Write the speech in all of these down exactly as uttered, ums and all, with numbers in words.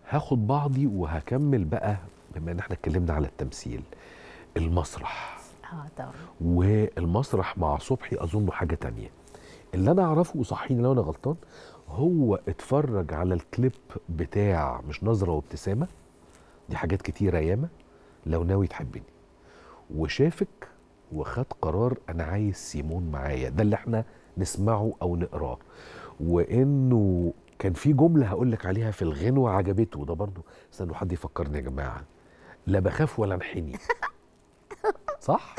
هاخد بعضي وهكمل بقى، بما ان احنا اتكلمنا على التمثيل، المسرح. اه طبعا. والمسرح مع صبحي اظنه حاجه تانية. اللي انا اعرفه، وصحيني لو انا غلطان، هو اتفرج على الكليب بتاع مش نظره وابتسامه، دي حاجات كتيره ياما، لو ناوي تحبني، وشافك وخد قرار انا عايز سيمون معايا، ده اللي احنا نسمعه او نقراه. وانه كان في جمله هقول لك عليها في الغنوه عجبته، ده برضو استنوا حد يفكرني يا جماعه، لا بخاف ولا انحني. صح؟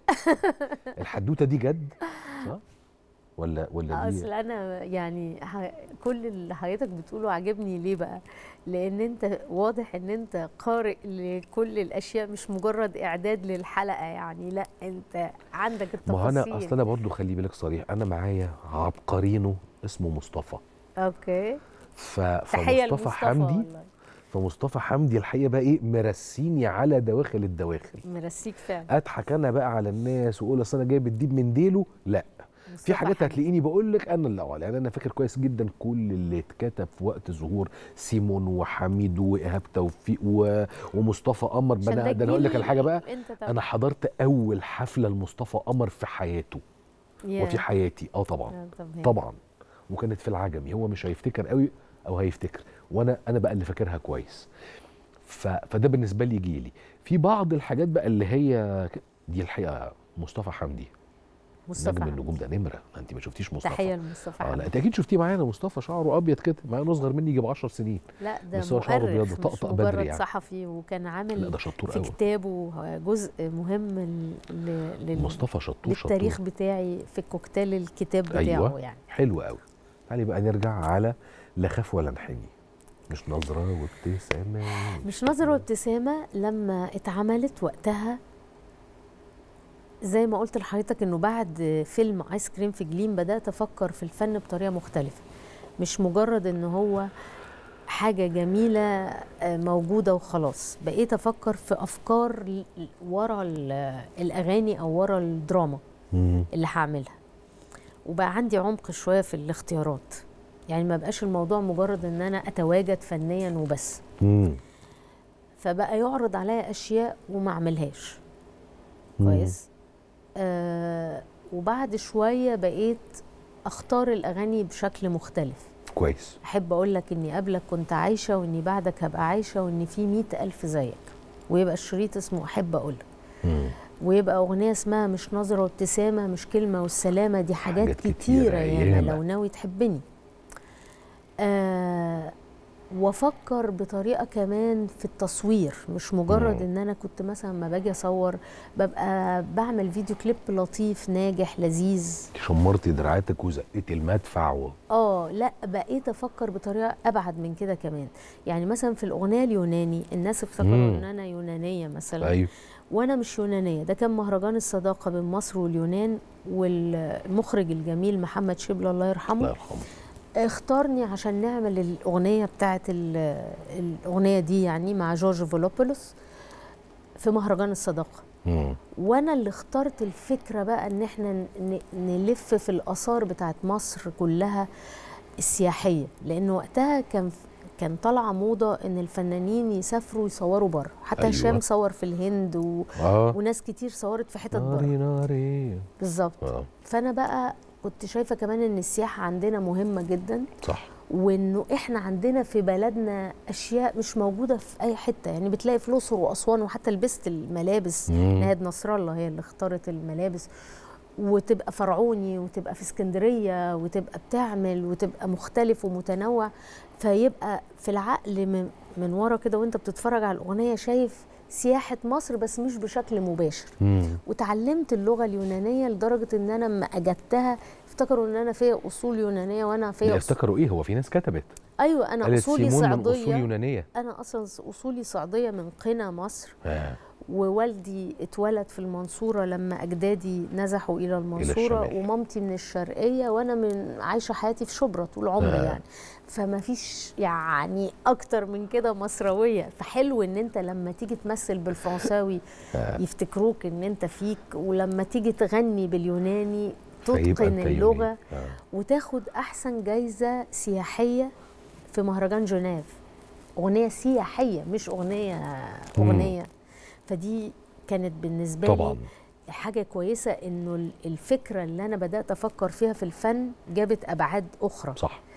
الحدوته دي جد؟ صح؟ ولا ولا دي؟ اصل انا يعني ح- كل اللي حضرتك بتقوله عاجبني. ليه بقى؟ لان انت واضح ان انت قارئ لكل الاشياء، مش مجرد اعداد للحلقه يعني، لا انت عندك ما هو انا التفاصيل. اصل انا برضو خلي بالك صريح، انا معايا عبقرينه اسمه مصطفى. اوكي. ف... تحيه فمصطفى لمصطفى حمدي والله. فمصطفى حمدي الحقيقه بقى ايه، مرسيني على دواخل الدواخل. مرسيك فعلا. اضحك انا بقى على الناس واقول اصل انا جايب الديب من ديله، لا. في حاجات حمدي. هتلاقيني بقول لك انا الاول، يعني انا فاكر كويس جدا كل اللي اتكتب في وقت ظهور سيمون وحميد وايهاب توفيق و... ومصطفى قمر. عشان ده ده انا اقول لك على حاجه بقى، انت طبعا. انا حضرت اول حفله لمصطفى قمر في حياته وفي يا. حياتي. اه طبعا آه، طب هي. طبعا. وكانت في العجمي، هو مش هيفتكر قوي او هيفتكر، وانا انا بقى اللي فاكرها كويس. ف... فده بالنسبه لي جيلي. في بعض الحاجات بقى اللي هي دي الحقيقه مصطفى حمدي مصطفى نجم حمدي. النجوم، ده نمره. انت ما شفتيش مصطفى؟ تحيه لمصطفى اه حمدي. لا انت اكيد شفتيه معانا. مصطفى شعره ابيض كده، مع انه اصغر مني يجي ب عشر سنين، لا ده بس هو شعره ابيض مؤرخ مش طقطق بدري مجرد يعني. صحفي، وكان لا عامل ده شطور في قوي. كتابه جزء مهم ل... لل... مصطفى شطور للتاريخ شطور. بتاعي في كوكتيل الكتاب بتاعه. أيوة. يعني حلو قوي. تعالي بقى نرجع على لا خاف ولا انحني. مش نظره وابتسامه. مش نظرة وابتسامة لما اتعملت وقتها، زي ما قلت لحضرتك انه بعد فيلم ايس كريم في جليم بدأت افكر في الفن بطريقة مختلفة، مش مجرد ان هو حاجة جميلة موجودة وخلاص. بقيت افكر في افكار ورا الاغاني او ورا الدراما اللي هعملها، وبقى عندي عمق شوية في الاختيارات. يعني ما بقاش الموضوع مجرد ان انا اتواجد فنيا وبس. مم. فبقى يعرض عليا اشياء وما اعملهاش كويس. آه وبعد شويه بقيت اختار الاغاني بشكل مختلف. كويس. احب اقول لك اني قبلك كنت عايشه، واني بعدك هبقى عايشه، وان في مئة الف زيك، ويبقى الشريط اسمه احب اقولك، ويبقى اغنيه اسمها مش نظره وابتسامه، مش كلمه والسلامه، دي حاجات, حاجات كتيره, كتيرة ياما لو ناوي تحبني. آه وافكر بطريقه كمان في التصوير، مش مجرد ان انا كنت مثلا ما باجي اصور ببقى بعمل فيديو كليب لطيف ناجح لذيذ، شمرتي دراعاتك وزقتي المدفع و... اه لا بقيت افكر بطريقه ابعد من كده كمان. يعني مثلا في الاغنيه اليوناني الناس افتكروا ان انا يونانيه مثلا. أيوه. وانا مش يونانيه، ده كان مهرجان الصداقه بين مصر واليونان، والمخرج الجميل محمد شبل الله يرحمه الله يرحمه اختارني عشان نعمل الأغنية بتاعت الأغنية دي يعني مع جورج فولوبولوس في مهرجان الصداقة. مم. وأنا اللي اخترت الفكرة بقى إن احنا نلف في الآثار بتاعت مصر كلها السياحية، لأن وقتها كان كان طالعة موضة إن الفنانين يسافروا يصوروا بره، حتى أيوة. هشام صور في الهند و... آه. وناس كتير صورت في حتت بره. ناري ناري بالظبط. آه. فأنا بقى كنت شايفة كمان ان السياحة عندنا مهمة جدا. صح. وانه احنا عندنا في بلدنا اشياء مش موجودة في اي حتة. يعني بتلاقي في الاقصر واسوان، وحتى لبست الملابس نهاد نصر الله هي اللي اختارت الملابس، وتبقى فرعوني، وتبقى في اسكندرية، وتبقى بتعمل، وتبقى مختلف ومتنوع. فيبقى في العقل من, من ورا كده وانت بتتفرج على الاغنية شايف سياحة مصر بس مش بشكل مباشر. مم. وتعلمت اللغة اليونانية لدرجة ان انا لما اجدتها افتكروا ان انا فيا اصول يونانية وانا فيا افتكروا ايه؟ هو في ناس كتبت ايوه انا اصولي صعيدية، من اصول يونانية. انا اصلا اصولي صعيدية من قنا مصر. آه. ووالدي اتولد في المنصورة لما اجدادي نزحوا الى المنصورة، إلى ومامتي من الشرقية، وانا من عايشة حياتي في شبرا طول عمري. آه. يعني فما فيش يعني اكتر من كده مصروية. فحلو ان انت لما تيجي تمثل بالفرنساوي آه. يفتكروك ان انت فيك، ولما تيجي تغني باليوناني تتقن اللغة آه. وتاخد احسن جايزة سياحية في مهرجان جنيف. اغنيه سياحيه مش اغنيه اغنيه فدي كانت بالنسبه طبعاً. لي حاجه كويسه، انه الفكره اللي انا بدات افكر فيها في الفن جابت ابعاد اخرى. صح.